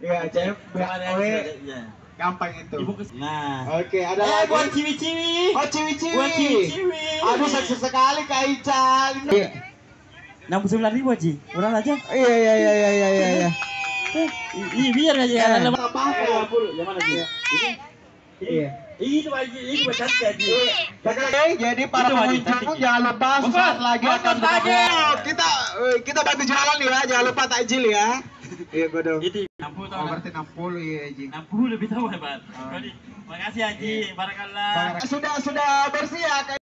Iya, CF Kemarin BAW. ya. Gampang itu. Nah. Oke, ada lagi. Buat ciwi-ciwi. Oh, ciwi-ciwi. Buat ciwi-ciwi. Aduh, seksi sekali Kak Ica. 69.000 Haji. Murah aja. Iya. Iya biar aja ya. Apa? Yang mana sih? Iya. Ini buat cantik Haji. Oke, jadi para Itu, Haji, pengunjung cantik. jangan lupa sesaat lagi akan buka lagi. puasa. Kita bantu jualan ya, jangan lupa takjil ya. Iya, gue dong. Itu 60 Oh, tahun. berarti 60 ya, Haji. 60 lebih tahu ya, Pak. Makasih Haji. Barakallah. Sudah bersih ya, Kak.